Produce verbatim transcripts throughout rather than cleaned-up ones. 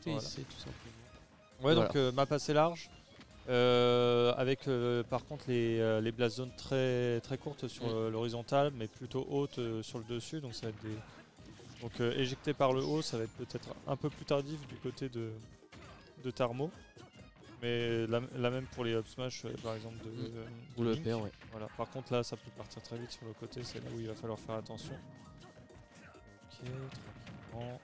T voilà. C tout simplement. Ouais, Voilà. donc euh, map assez large. Euh, avec euh, par contre les, euh, les blast zones très, très courtes sur Mm. euh, l'horizontale, mais plutôt hautes euh, sur le dessus. Donc ça va être des. Donc euh, éjecté par le haut, ça va être peut-être un peu plus tardif du côté de, de Tarmo. Mais la, la même pour les up smash euh, par exemple de, Mm. euh, Ou de le Link. père, ouais. Voilà. Par contre là ça peut partir très vite sur le côté, c'est là où il va falloir faire attention. Ok, tranquillement.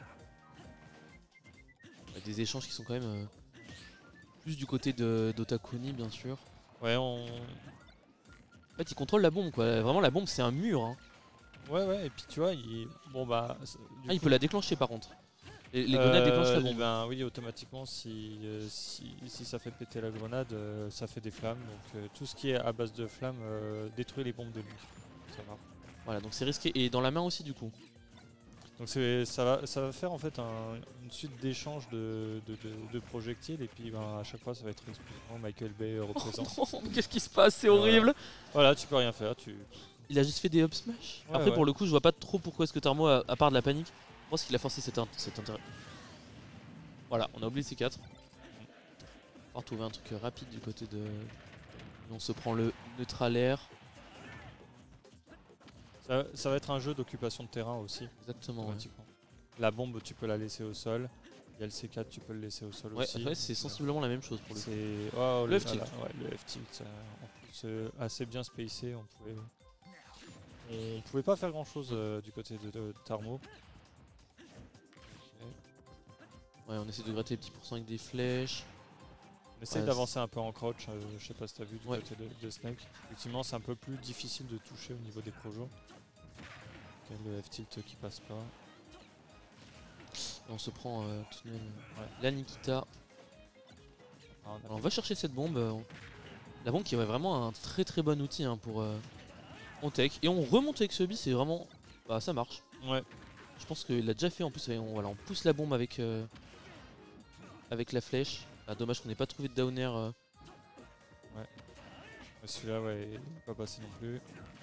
Des échanges qui sont quand même euh, plus du côté de d'Otakuni bien sûr. Ouais, on. En fait il contrôle la bombe quoi, vraiment la bombe c'est un mur hein. Ouais, ouais, et puis tu vois, il. Bon bah. Du Ah il coup, peut la déclencher par contre. Les, les Euh, grenades déclenchent la bombe. Ben oui, automatiquement, si, euh, si, si ça fait péter la grenade, euh, ça fait des flammes. Donc euh, tout ce qui est à base de flammes euh, détruit les bombes de Link. Ça va. Voilà donc c'est risqué et dans la main aussi du coup. Donc c'est- ça va, ça va faire en fait un- une suite d'échanges de, de, de- de projectiles et puis ben, à chaque fois ça va être explosion. Michael Bay euh, représente. Oh non, qu'est-ce qui se passe, c'est Voilà. horrible. Voilà, tu peux rien faire. Tu... Il a juste fait des up smash. Ouais, Après ouais. pour le coup je vois pas trop pourquoi est-ce que Tarmo a, à part de la panique. Je pense qu'il a forcé cet, cet intérêt. Voilà, on a oublié C quatre. On va retrouver un truc rapide du côté de... On se prend le neutral air. Ça, ça va être un jeu d'occupation de terrain aussi. Exactement. Ouais, Automatiquement. La bombe, tu peux la laisser au sol. Il y a le C quatre, tu peux le laisser au sol ouais, aussi. ouais, c'est sensiblement la même chose pour le coup. C'est oh, Le F-tilt. voilà, ouais, le F-tilt. euh, en plus, euh, assez bien spacé. On pouvait, on pouvait pas faire grand chose euh, du côté de, de Tarmo. Ouais, on essaie de gratter les petits pourcents avec des flèches. On essaye Ouais, d'avancer un peu en crouch. euh, je sais pas si t'as vu du Ouais. côté de, de Snake. Effectivement, c'est un peu plus difficile de toucher au niveau des projos. Ok, le F-tilt qui passe pas. Et on se prend euh, tout de même euh, Ouais. la Nikita. Ah, on a- Alors, on va chercher cette bombe. euh, La bombe qui est vraiment un très très bon outil hein, pour euh, on tech. Et on remonte avec ce bi, c'est vraiment... Bah ça marche. Ouais. Je pense qu'il l'a déjà fait en plus. On, voilà, on pousse la bombe avec, euh, avec la flèche. Ah, dommage qu'on n'ait pas trouvé de downer. euh. Celui-là, ouais, il n'est pas passé non plus.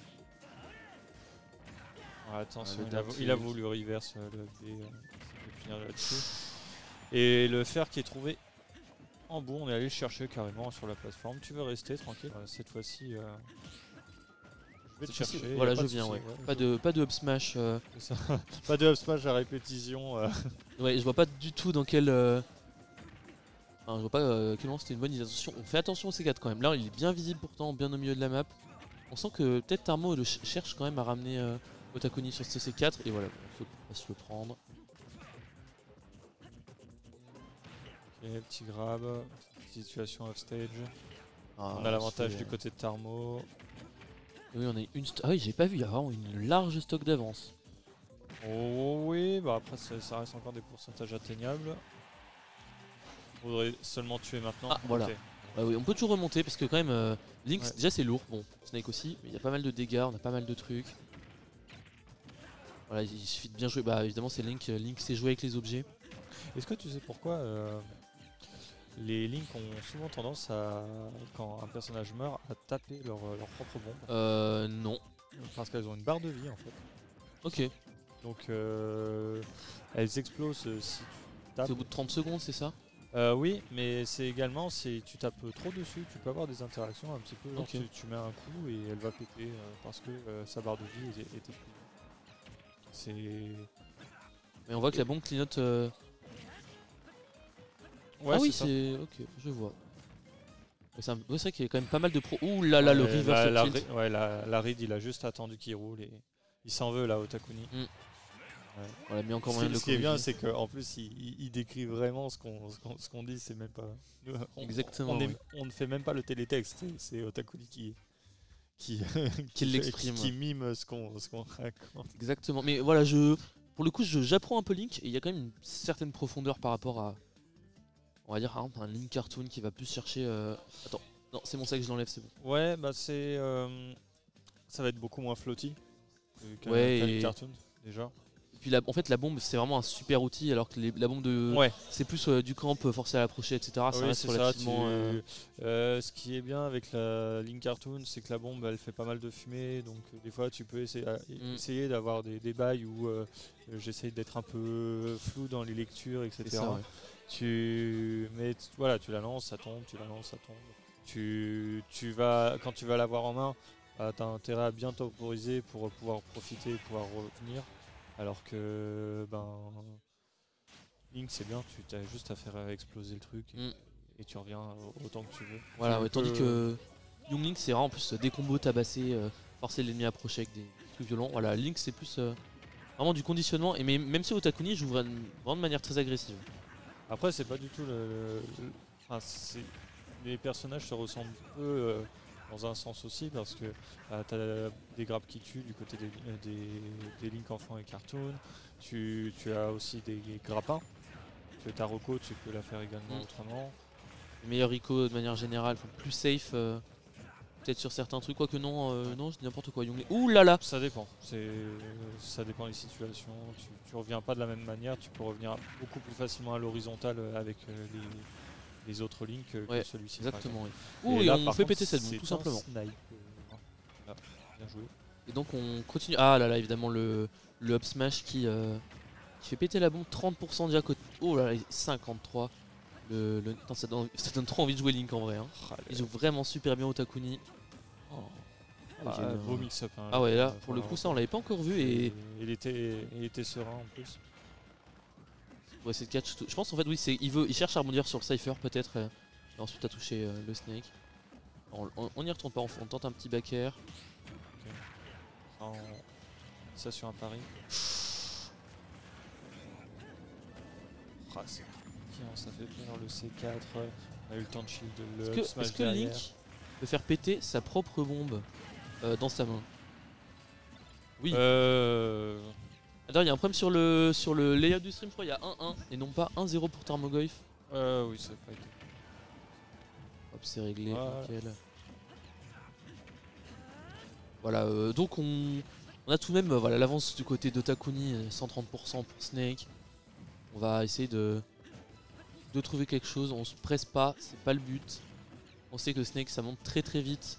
Ah, attention, Ah, le il, a, down il a tilt. voulu reverse euh, le F D. Euh, je vais finir là-dessus. Et le fer qui est trouvé en bout, on est allé le chercher carrément sur la plateforme. Tu veux rester tranquille? Voilà, cette fois-ci, euh, je vais te Cette fois-ci, chercher. y a voilà, pas je de viens, souci, ouais. ouais, Pas je- de, pas de up smash. euh. c'est ça. Pas de up smash à répétition. euh. Ouais, je vois pas du tout dans quel. euh, Enfin, je vois pas euh, quel moment c'était une bonne idée. Attention, on fait attention au C quatre quand même. Là, il est bien visible pourtant, bien au milieu de la map. On sent que peut-être Tarmo le ch- cherche quand même à ramener euh, Otakuni sur ce C quatre. Et voilà, on va se le prendre. Ok, petit grab. Situation off stage. Ah, on a l'avantage se fait, du euh, côté de Tarmo. Oui, on a une. st- Ah oui, j'ai pas vu. Il y a vraiment une large stock d'avance. Oh oui, bah après ça, ça reste encore des pourcentages atteignables. Faudrait seulement tuer maintenant. Ah, voilà. Ok. Bah oui, on peut toujours remonter parce que quand même euh, Link Ouais. déjà c'est lourd, bon Snake aussi, mais il y a pas mal de dégâts, on a pas mal de trucs. Voilà, il suffit de bien jouer, bah évidemment c'est Link, euh, Link sait jouer avec les objets. Est-ce que tu sais pourquoi euh, les Link ont souvent tendance à, quand un personnage meurt, à taper leur, leur propre bombe? Euh non. Parce qu'elles ont une barre de vie en fait. Ok, Donc euh, elles explosent euh, si tu tapes. c'est au bout de trente secondes c'est ça? Euh, oui, mais c'est également si tu tapes trop dessus, tu peux avoir des interactions un petit peu. Genre Ok. tu, tu mets un coup et elle va péter euh, parce que euh, sa barre de vie est, est épuisée. C'est. Mais on voit que la bombe clignote... euh, Ouais, ah oui c'est ça. c'est... Ok, je vois. Mais C'est un- ouais, c'est vrai qu'il y a quand même pas mal de pro... Ouh là là, le Ouais, reverse la, la, tilt. ri- ouais, la, la Reed, il a juste attendu qu'il roule et il s'en veut là, Otakuni. Mm. Ouais. Voilà, mais encore Ce moyen qui, de le ce qui est bien, corriger. c'est qu'en plus, il, il- il décrit vraiment ce qu'on ce qu'on- ce qu'on dit, c'est même pas. nous, on, Exactement, On, est- oui. on ne fait même pas le télétexte, c'est- c'est Otakuni qui. Qui, Qui fait- l'exprime. qui mime ce qu'on ce qu'on raconte. Exactement, mais voilà, je... Pour le coup, je- j'apprends un peu Link, et il y a quand même une certaine profondeur par rapport à... On va dire, par exemple, un Link cartoon qui va plus chercher... euh, Attends, non, c'est mon sac, je l'enlève, c'est bon. Ouais, bah c'est. euh, ça va être beaucoup moins floaty que- qu'un Ouais, qu'un et- cartoon, déjà. puis la, en fait la bombe c'est vraiment un super outil alors que les, la bombe de Ouais. c'est plus euh, du camp euh, forcé à l'approcher, et cetera. Ça Oui, reste c'est ça. relativement. tu- euh, euh, ce qui est bien avec la Link Cartoon, c'est que la bombe elle fait pas mal de fumée, donc euh, des fois tu peux essayer, à- Mm. essayer d'avoir des, des bails où euh, euh, j'essaye d'être un peu flou dans les lectures, c'est et cetera. ça, ouais. Tu, mais t- voilà, tu la lances, ça tombe, tu la lances, ça tombe. Tu, tu vas, quand tu vas l'avoir en main, bah, tu as intérêt à bien temporiser pour pouvoir profiter, pouvoir revenir. Alors que ben, Link, c'est bien, tu as juste à faire exploser le truc et, Mm. et tu reviens autant que tu veux. Voilà, Tu ouais, tandis peux- que Young Link c'est vraiment en plus des combos tabassés, euh, forcer l'ennemi à approcher avec des trucs violents. Voilà, Link c'est plus euh, vraiment du conditionnement. Et mais, même si Otakuni joue vraiment de manière très agressive. Après, c'est pas du tout le. le- le- enfin, c'est- les personnages se ressemblent peu euh, dans un sens aussi parce que euh, t'as des grappes qui tuent du côté des, euh, des, des Link enfants et cartoon. Tu, tu as aussi des grappins. Que ta Roko, tu peux la faire également Mm. autrement. Les meilleurs Rico de manière générale, enfin, plus safe. euh, Peut-être sur certains trucs, quoique non, euh, non, je dis n'importe quoi. Young Link. Ouh là là. Ça dépend. C'est, ça dépend des situations. Tu, tu reviens pas de la même manière. Tu peux revenir beaucoup plus facilement à l'horizontale avec euh, les, les autres Link que, Ouais, que celui-ci. par Exactement. exemple. Oui. Ouh, et, là, on par fait contre, péter cette bombe, c'est tout un simplement. snipe. Euh, voilà. Bien joué. Et donc on continue. Ah là là, évidemment le, le up smash qui, euh, qui fait péter la bombe. trente pour cent déjà côté. Oh là là, cinquante-trois. Le, le... Putain, ça, donne, ça donne trop envie de jouer Link en vrai. Hein. Ah, Il joue vraiment super bien Otakuni. Oh. Ah, j'ai eu un- beau mix-up. Hein, Ah ouais, là, pour- pour le pour coup, la ça on l'avait pas encore vu. Et Et il était, il était serein en plus. pour essayer de catch tout. Je pense en fait, oui, c'est il, veut, il cherche à rebondir sur le Cypher peut-être. euh, et ensuite à toucher euh, le Snake. On, on, on y retourne pas, on, on tente un petit back air. En- Ça sur un pari. Ah, c'est bien, ça fait peur le C quatre. On a eu le temps de shield le Est-ce up que, smash est-ce que derrière. Link peut faire péter sa propre bombe euh, dans sa main? Oui. Euh... D'ailleurs, il y a un problème sur le, sur le layout du stream, je crois. Il y a un un et non pas un zéro pour Tarmogoyf. euh, oui, ça n'a pas été. Hop, c'est réglé. Voilà. Nickel. Voilà, euh, donc on, on a tout de même euh, voilà, l'avance du côté d'Otakuni, euh, cent trente pour cent pour Snake. On va essayer de, de trouver quelque chose. On se presse pas, c'est pas le but. On sait que Snake ça monte très très vite.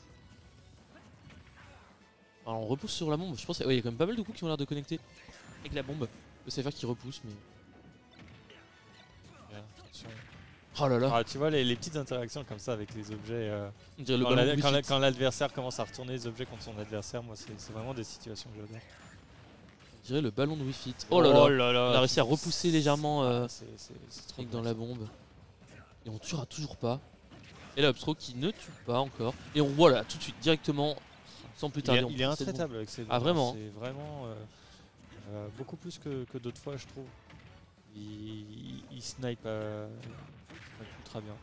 Alors on repousse sur la bombe. Je pense qu'il ouais, y a quand même pas mal de coups qui ont l'air de connecter avec la bombe. Le Cypher qui repousse, mais. Bien, attention. Oh là là, Ah, tu vois les, les petites interactions comme ça avec les objets. euh, on dirait le quand ballon la- de quand la- Wii Fit. quand l'adversaire commence à retourner les objets contre son adversaire, moi c'est c'est vraiment des situations que j'adore. On dirait le ballon de Wii Fit. Oh là là, là on a réussi à repousser légèrement euh, Ah, c'est- c'est- c'est trop Snake bien, dans la ça. bombe. Et on tuera toujours pas. Et là, Upstro qui ne tue pas encore. Et on voit là tout de suite, directement, sans plus Il tarder. est, on il est prend cette bombe. intraitable avec ses Ah, doigts, vraiment. C'est vraiment euh, euh, beaucoup plus que, que d'autres fois, je trouve. Il, il, il snipe, euh, il snipe ultra bien.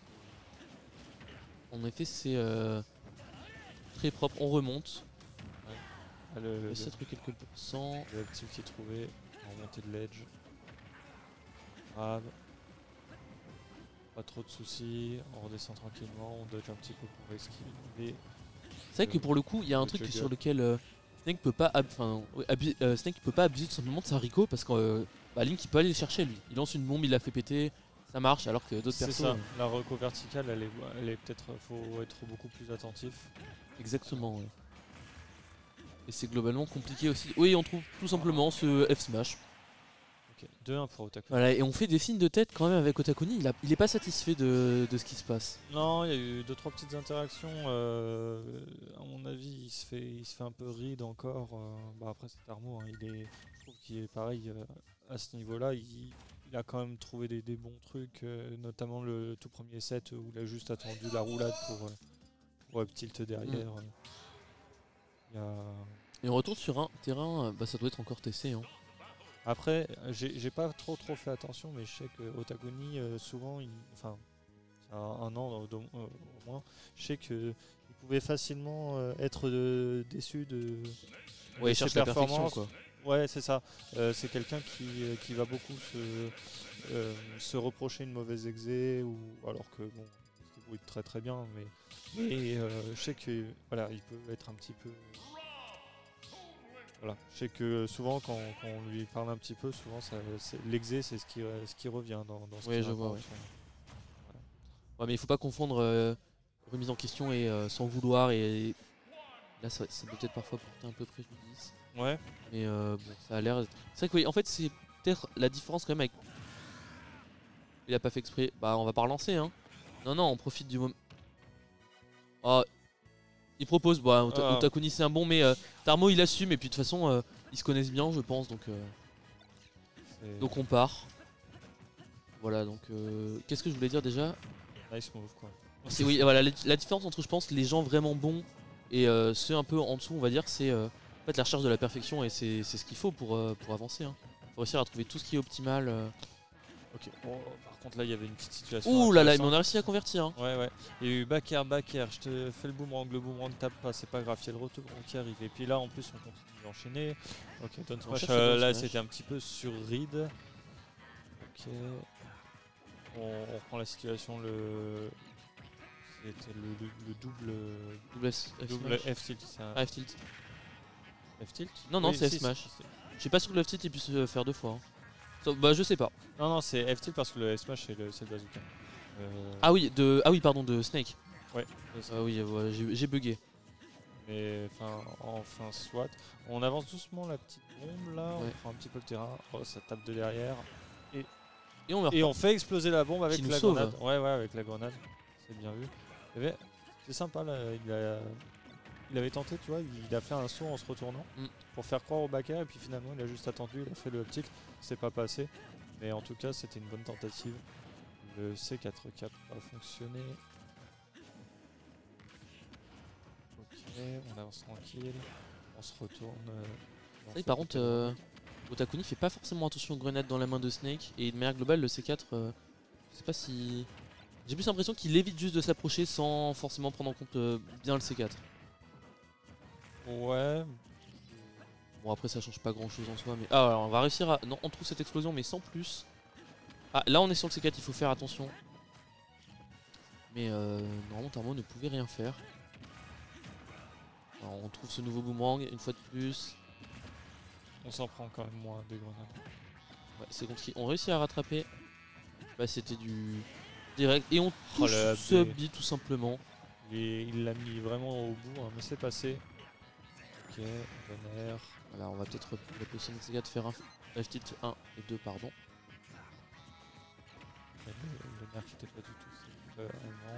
En effet, c'est euh, très propre. On remonte. Ah, le, On le, essaie de trouver quelques pourcents. le petit qui est trouvé en montée de ledge. Grave. Pas trop de soucis, on redescend tranquillement, on dodge un petit peu pour esquiver. C'est vrai que pour le coup, il y a un le truc juggle. sur lequel euh, Snake peut pas, ab- enfin, ouais, abu- euh, Snake peut pas abuser tout simplement de sa Rico parce que euh, bah, Link il peut aller le chercher lui. Il lance une bombe, il la fait péter, ça marche. Alors que d'autres C'est persos, ça, euh, la reco verticale, elle est, elle est peut-être, faut être beaucoup plus attentif. exactement. Ouais. Et c'est globalement compliqué aussi. Oui, on trouve tout simplement ce F smash. Ok, deux un pour Otaku. Voilà, et on fait des signes de tête quand même avec Otakuni. Il, a, il est pas satisfait de, de ce qui se passe. Non, il y a eu deux trois petites interactions. euh, à mon avis, il se fait, il se fait un peu ride encore. euh, bah après, c'est Tarmo. Hein, il est, je trouve qu'il est pareil euh, à ce niveau-là. Il, il a quand même trouvé des, des bons trucs, euh, notamment le tout premier set où il a juste attendu la roulade pour, euh, pour up tilt derrière. euh. Il y a- Et on retourne sur un terrain, euh, bah, ça doit être encore T C. Hein. Après, j'ai j'ai pas trop trop fait attention, mais je sais que Otakuni, euh, souvent, il, enfin, un, un an au, au moins, je sais que il pouvait facilement euh, être euh, déçu de, Ouais, de il ses cherche la perfection performances. quoi. Ouais, c'est ça. Euh, c'est quelqu'un qui, euh, qui va beaucoup se, euh, se reprocher une mauvaise exé, ou alors que bon, il se débrouille très très bien, mais, mais euh, je sais que voilà, il peut être un petit peu Voilà. Je sais que souvent quand, quand on lui parle un petit peu, souvent l'exé c'est ce qui, ce qui revient dans, dans ce Oui, qu'il je vois. raconte. Ouais. Voilà. Ouais, mais il faut pas confondre euh, remise en question et euh, sans vouloir. Et là, ça, ça peut peut-être parfois porter un peu préjudice. Ouais. Mais euh, bon, ça a l'air. C'est vrai que oui, en fait, c'est peut-être la différence quand même avec. Il a pas fait exprès. Bah, on va pas relancer, hein. Non, non, on profite du moment. Oh, il propose. Bah, Ota Ah. Otakuni c'est un bon, mais euh, Tarmo il assume. Et puis de toute façon, euh, ils se connaissent bien, je pense. Donc, euh, donc on part. Voilà, donc euh, qu'est-ce que je voulais dire déjà? Nice move quoi. C'est oui, voilà, la, la différence entre je pense les gens vraiment bons et euh, ceux un peu en dessous, on va dire, c'est euh, en fait la recherche de la perfection et c'est ce qu'il faut pour, euh, pour avancer. Hein. Faut réussir à trouver tout ce qui est optimal. Euh. Ok. Bon, par contre là il y avait une petite situation. Ouh là là, mais on a réussi à convertir. Hein. Ouais ouais. Il y a eu back air, back air, je te fais le boomerang, le boomerang tape pas, c'est pas grave, il y a le retour qui arrive. Et puis là en plus on continue d'enchaîner. Ok, down smash, euh, là c'était un petit peu sur read. Ok. On, on reprend la situation, le. C'était le, le, le double. Double F, double F tilt. Un... Ah, F tilt. F tilt. Non, non, oui, c'est si, F smash. Si, je suis pas sûr que le F tilt il puisse se faire deux fois. Hein. So, bah, je sais pas. Non, non, c'est F tilt parce que le F smash c'est le, le bazooka. Euh... Ah oui, de, ah oui, pardon, de Snake. Ouais. Ah oui, ouais, j'ai bugué. Mais enfin, enfin, soit. On avance doucement la petite bombe là, ouais. On prend un petit peu le terrain. Oh, ça tape de derrière. Et, et, on, et on fait exploser la bombe avec Qui la sauve. grenade. Ouais, ouais, avec la grenade. C'est bien vu. C'est sympa là. Il, a, il avait tenté, tu vois, il a fait un saut en se retournant mm. pour faire croire au back air et puis finalement il a juste attendu, il a fait le optique. C'est pas passé. Mais en tout cas, c'était une bonne tentative. Le C quatre qui a pas fonctionné. Ok, on avance tranquille. On se retourne. Euh, on oui, par contre, euh, Otakuni fait pas forcément attention aux grenades dans la main de Snake. Et de manière globale, le C quatre, euh, je sais pas si. J'ai plus l'impression qu'il évite juste de s'approcher sans forcément prendre en compte euh, bien le C quatre. Ouais. Bon, après, ça change pas grand chose en soi. Mais ah, alors, on va réussir à. Non, on trouve cette explosion, mais sans plus. Ah, là, on est sur le C quatre, il faut faire attention. Mais euh, normalement, Tarmo ne pouvait rien faire. Alors, on trouve ce nouveau boomerang une fois de plus. On s'en prend quand même moins des grenades. Ouais, c'est compliqué. On réussit à rattraper. Bah, c'était du direct. Et on touche oh, ce bi tout simplement. Et il l'a mis vraiment au bout, hein, mais c'est passé. Ok, bon air. Voilà, on va peut-être la position de C quatre faire un F tilt un et deux, pardon. Le, le nerf qui était pas du tout. Euh,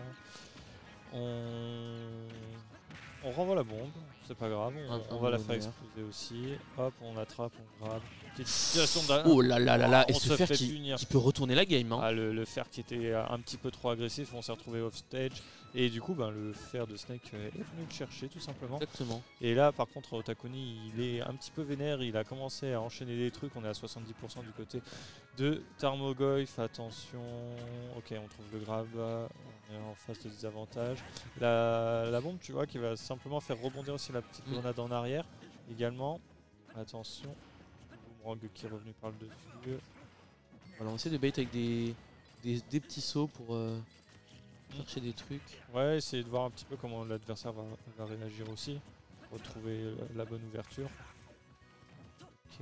on... on renvoie la bombe, c'est pas grave, on, un, on un va la faire exploser aussi. Hop, on attrape, on grabe. Petite situation de... Oh là là là là, oh, et ce fer qui, qui peut retourner la game. Hein. Ah, le, le fer qui était un petit peu trop agressif, on s'est retrouvé off stage. Et du coup, ben, le fer de Snake est venu le chercher tout simplement. Exactement. Et là, par contre, Otakuni, il est un petit peu vénère. Il a commencé à enchaîner des trucs. On est à soixante-dix pour cent du côté de Tarmogoyf. Attention. Ok, on trouve le grab. On est en face de désavantage. La, la bombe, tu vois, qui va simplement faire rebondir aussi la petite grenade mmh. en arrière. Également. Attention. Boomerang qui est revenu par le dessus. Voilà, on essaie de bait avec des, des, des petits sauts pour... Euh chercher des trucs. Ouais, essayer de voir un petit peu comment l'adversaire va, va réagir aussi. Retrouver la bonne ouverture. Ok.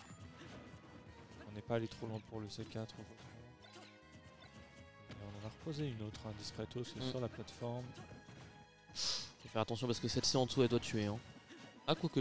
On n'est pas allé trop loin pour le C quatre. On en a reposé une autre, un discretos mm. sur la plateforme. Faut faire attention parce que celle-ci en dessous elle doit tuer. Hein. Ah, quoique.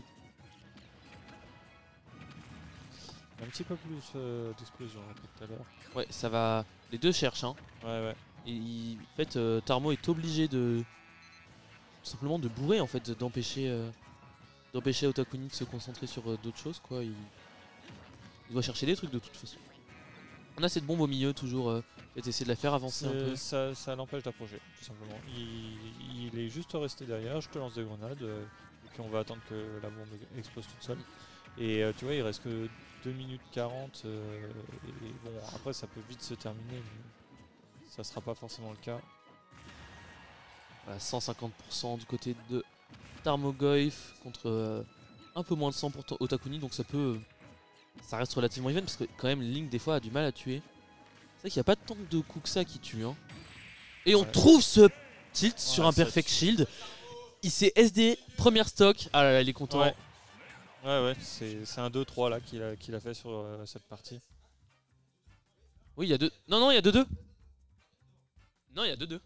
Un petit peu plus euh, d'explosion tout à l'heure. Ouais, ça va. Les deux cherchent. Hein. Ouais, ouais. Et il, en fait, euh, Tarmo est obligé de tout simplement de bourrer en fait, d'empêcher euh, d'empêcher Otakuni de se concentrer sur euh, d'autres choses quoi. Il, il doit chercher des trucs de toute façon. On a cette bombe au milieu toujours, euh, et essayer de la faire avancer un peu. Ça, ça l'empêche d'approcher tout simplement. Il, il est juste resté derrière. Je te lance des grenades euh, et puis on va attendre que la bombe explose toute seule. Et euh, tu vois, il reste que deux minutes quarante. Euh, et bon, après ça peut vite se terminer. Mais ça sera pas forcément le cas. Voilà, cent cinquante pour cent du côté de Tarmogoyf contre euh, un peu moins de cent pour Otakuni, donc ça peut, euh, ça reste relativement even parce que quand même Link des fois a du mal à tuer. C'est vrai qu'il n'y a pas tant de coups que ça qui tue. Hein. Et on ouais. trouve ce tilt ouais, sur un perfect shield. Il s'est S D première stock. Ah là là, il est content. Ouais. Ouais, ouais, c'est un deux trois là qu'il a, qu'il a fait sur euh, cette partie. Oui, il y a deux. Non, non, il y a deux deux. Non, il y a deux deux.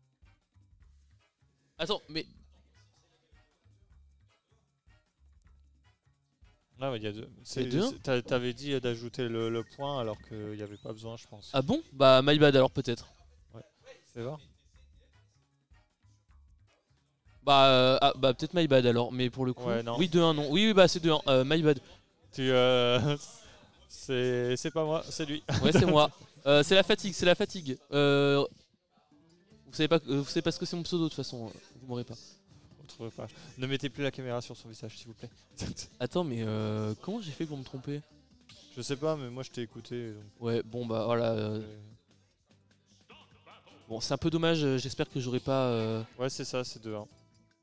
Attends, mais. Ah ouais, il y a deux. Il y a deux, hein. T'a- T'avais dit d'ajouter le, le point alors qu'il n'y avait pas besoin, je pense. Ah bon? Bah, my bad alors peut-être. C'est vrai. Bah, euh, ah, bah peut-être my bad alors, mais pour le coup. Ouais, non. Oui, deux un, non. Oui, oui, bah c'est deux un. Euh, my bad. Tu, euh, c'est c'est pas moi, c'est lui. Ouais, c'est moi. Euh, c'est la fatigue, c'est la fatigue. Euh, vous savez pas, euh, vous savez pas ce que c'est mon pseudo de toute façon. euh, Vous m'aurez pas. On trouve pas. Ne mettez plus la caméra sur son visage, s'il vous plaît. Attends, mais euh, comment j'ai fait pour me tromper? Je sais pas, mais moi je t'ai écouté. Donc, Ouais, bon bah voilà. euh, euh, Bon, c'est un peu dommage. euh, J'espère que j'aurai pas. euh, Ouais, c'est ça, c'est deux un.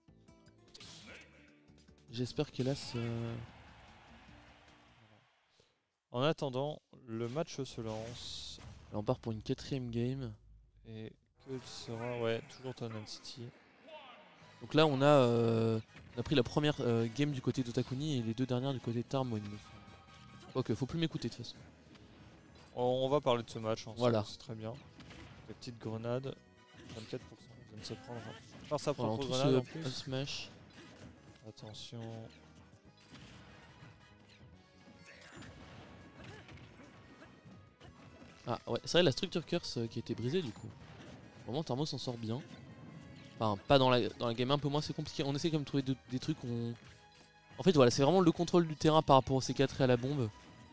J'espère qu'hélas. euh, En attendant, le match se lance. Là, on part pour une quatrième game. Et que sera. Ouais, toujours Tottenham City. Donc là, on a, euh, on a pris la première euh, game du côté d'Otakuni et les deux dernières du côté de Tarmo. Ok, faut plus m'écouter de toute façon. On, on va parler de ce match, hein, Voilà. c'est très bien. La petite grenade, vingt-quatre pour cent, vient de se prendre par sa Voilà, on propre trouve grenade en ce plus. up smash. Attention. Ah ouais, c'est vrai la structure curse euh, qui a été brisée du coup. Vraiment Tarmo s'en sort bien. Enfin pas dans la, dans la game un peu moins, c'est compliqué. On essaie quand même de trouver de- des trucs où on... En fait voilà, c'est vraiment le contrôle du terrain par rapport au C quatre et à la bombe.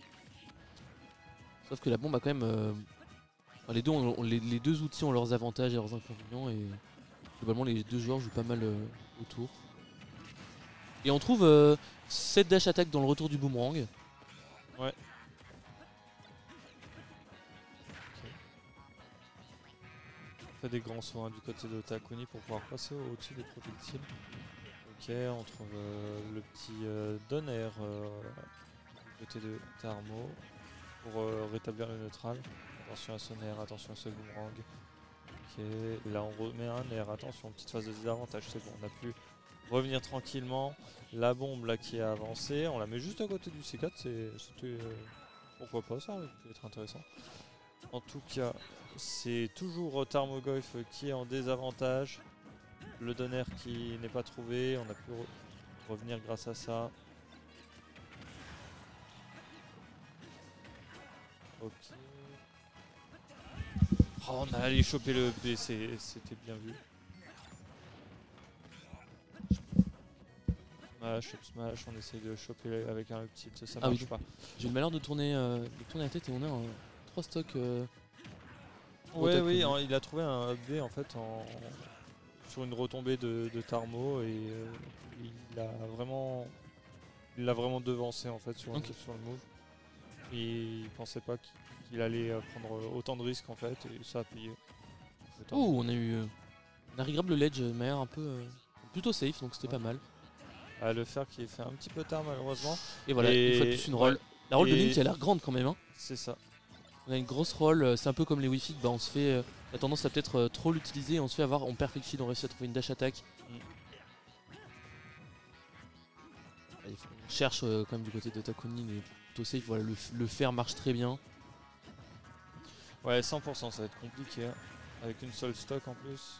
Sauf que la bombe a quand même... euh, enfin, les, deux ont- ont- les, les deux outils ont leurs avantages et leurs inconvénients et globalement les deux joueurs jouent pas mal euh, autour. Et on trouve euh, sept dash attack dans le retour du boomerang. Ouais. Fait des grands sauts hein, du côté de Takuni pour pouvoir passer au-dessus des projectiles. Ok, on trouve euh, le petit euh, Donner euh, du côté de Tarmo pour euh, rétablir le neutral. Attention à son air, attention à ce boomerang. Ok, là on remet un air, attention, petite phase de désavantage, c'est bon, on a pu revenir tranquillement. La bombe là qui a avancé, on la met juste à côté du C quatre, c'était euh, pourquoi pas, ça aurait pu être intéressant. En tout cas, c'est toujours Tarmogoyf qui est en désavantage. Le Donner qui n'est pas trouvé, on a pu re revenir grâce à ça. Ok. Oh, on a allé choper le B, c'était bien vu. Smash, up smash, on essaye de choper avec un up tilt, ça Ah marche oui. pas. J'ai eu le malheur de tourner, euh, de tourner la tête et on a un trois stocks. Euh, Ouais, Otakuni. oui, en- il a trouvé un up B en fait en, sur une retombée de, de Tarmo et euh, il a vraiment il l'a vraiment devancé en fait sur, Ok. le, sur le move. Et il pensait pas qu'il qu'il allait euh, prendre autant de risques en fait et ça a payé. Autant. Oh, on a eu. Euh, on a regrab le ledge de manière un peu. Euh, plutôt safe, donc c'était Ouais. pas mal. À le faire qui est fait un petit peu tard malheureusement. Et voilà, Et- une fois de plus une roll. ouais. La roll de Et- Link qui a l'air grande quand même. Hein. C'est ça. On a une grosse roll, euh, c'est un peu comme les Wi-Fi, bah on se fait. Euh, on a tendance à peut-être euh, trop l'utiliser et on se fait avoir, on perfect shield, on réussit à trouver une dash attack. Mm. Ah, il faut- on cherche euh, quand même du côté de Takuni, mais plutôt safe, voilà, le, f- le faire marche très bien. Ouais, cent pour cent ça va être compliqué. Hein. Avec une seule stock en plus.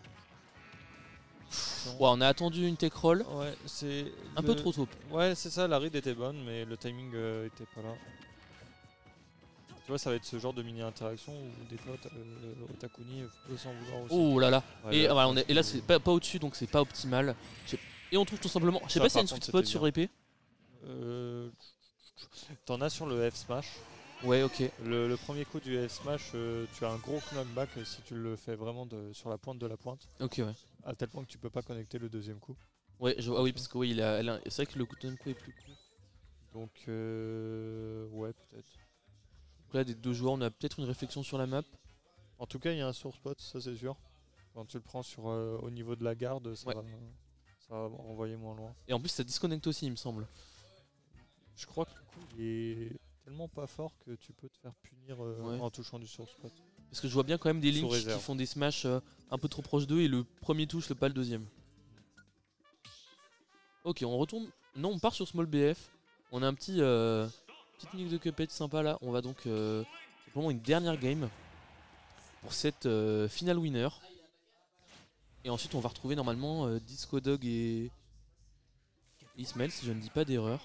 Ouais, on a attendu une tech roll, Ouais, c'est un le- peu trop tôt. Ouais, c'est ça, la read était bonne, mais le timing euh, était pas là. Tu vois, ça va être ce genre de mini-interaction où des fois, euh, Otakuni peut s'en vouloir aussi. Oh là là. Ouais, et, là, voilà, on je est- pense et là que- c'est pas, pas au-dessus, donc c'est pas optimal. Je sais- Et on trouve tout simplement. Je sais Ça, pas s'il y a par une sweet contre, spot c'était sur bien. épée. Euh, T'en as sur le F smash. Ouais, ok. Le, le premier coup du F smash, euh, tu as un gros knockback euh, si tu le fais vraiment de, sur la pointe de la pointe. Ok, ouais. À tel point que tu peux pas connecter le deuxième coup. Ouais, je, ah oui, parce que oui, il a, elle a- c'est vrai que le coup de coup est plus court. Donc, euh, ouais, peut-être. Donc là, des deux joueurs, on a peut-être une réflexion sur la map. En tout cas, il y a un source spot, ça c'est sûr. Quand tu le prends sur, euh, au niveau de la garde, ça, Ouais. va, ça va envoyer moins loin. Et en plus, ça disconnecte aussi, il me semble. Je crois que le coup il est tellement pas fort que tu peux te faire punir euh, Ouais. en touchant du source spot. Parce que je vois bien quand même des Sous links qui réserve. font des smash euh, un peu trop proches d'eux et le premier touche, le pas le deuxième. Ok, on retourne non, on part sur Small B F. On a un petit euh, petite nique de Cuphead sympa là. On va donc euh, simplement une dernière game pour cette euh, final winner. Et ensuite on va retrouver normalement euh, Disco Dog et Ismail si je ne dis pas d'erreur.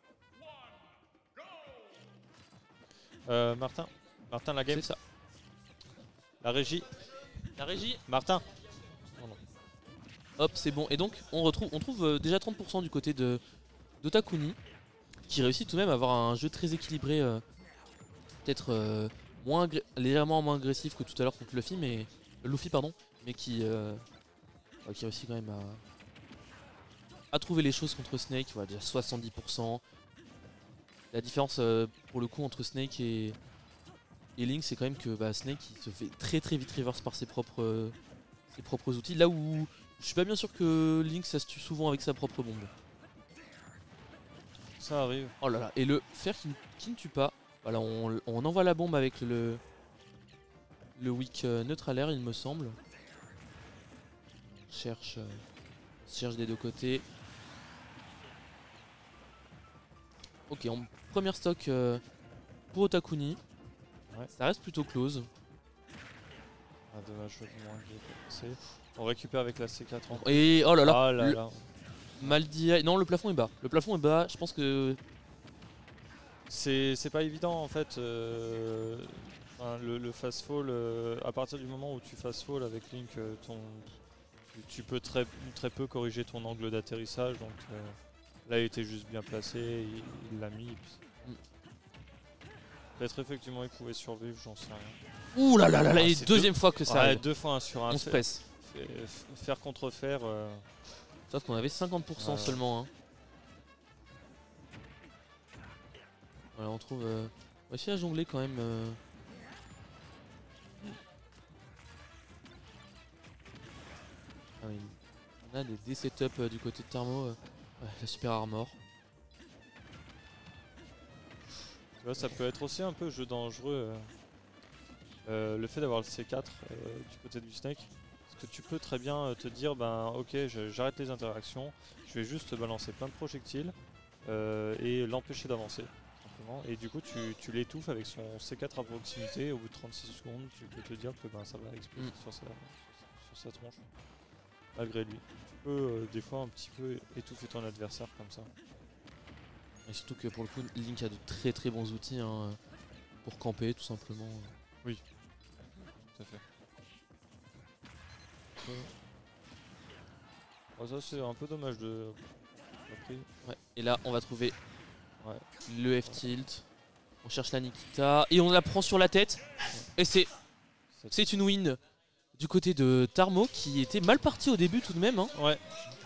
Euh, Martin, Martin la game. C'est ça. La régie. La régie. Martin. Hop, c'est bon. Et donc on retrouve, on trouve euh, déjà trente pour cent du côté de d'Otakuni, qui réussit tout de même à avoir un jeu très équilibré, euh, peut-être euh, moins légèrement moins agressif que tout à l'heure contre Luffy, mais euh, Luffy pardon, mais qui euh, ouais, qui réussit quand même à, à trouver les choses contre Snake. Voilà, déjà soixante-dix pour cent. La différence euh, pour le coup entre Snake et, et Link, c'est quand même que bah, Snake il se fait très très vite reverse par ses propres euh, ses propres outils. Là où je suis pas bien sûr que Link ça se tue souvent avec sa propre bombe. Ça arrive. Oh là là, et le fer qui, qui ne tue pas. Voilà, on, on envoie la bombe avec le le weak euh, neutral air, il me semble. On cherche, euh, on cherche des deux côtés. Ok, en première stock euh, pour Otakuni. Ouais. Ça reste plutôt close. Ah, dommage, je moins que j'ai pas passé. On récupère avec la C quatre en. Et oh là là, Ah là le- là. Maldia. Non, le plafond est bas. Le plafond est bas. Je pense que. C'est c'est pas évident en fait. euh, enfin, le, le fast fall, euh, à partir du moment où tu fast fall avec Link, euh, ton, tu, tu peux très, très peu corriger ton angle d'atterrissage. Donc euh, là, il était juste bien placé, il il l'a mis. et puis- Mm. Peut-être effectivement il pouvait survivre, j'en sais rien. Ouh là là là là, Ah, et c'est deuxième fois que ça Ouais, arrive. deux fois un sur un. On se Fa- presse. fa- Faire contre faire. euh, Sauf qu'on avait cinquante pour cent Ouais, ouais. seulement. Hein. Voilà, on trouve. Euh... On va essayer à jongler quand même. euh. Ah oui. On a des, des setups euh, du côté de Thermo. euh. Ouais, la super armor. Tu vois, ça peut être aussi un peu jeu dangereux. euh, euh, le fait d'avoir le C quatre euh, du côté du Snake. Parce que tu peux très bien euh, te dire, ben ok, je- j'arrête les interactions, je vais juste balancer plein de projectiles euh, et l'empêcher d'avancer. Simplement. Et du coup, tu, tu l'étouffes avec son C quatre à proximité. Au bout de trente-six secondes, tu peux te dire que ben, ça va exploser Mm. sur, sa, sur sa tronche. Malgré lui. Tu peux euh, des fois un petit peu étouffer ton adversaire comme ça. Et surtout que pour le coup, Link a de très très bons outils hein, pour camper tout simplement. Tout à fait. Oh, ça c'est un peu dommage de la prise. Ouais. Et là, on va trouver Ouais. le F-tilt. On cherche la Nikita et on la prend sur la tête. Et c'est Ça- c'est une win du côté de Tarmo qui était mal parti au début tout de même. Hein. Ouais,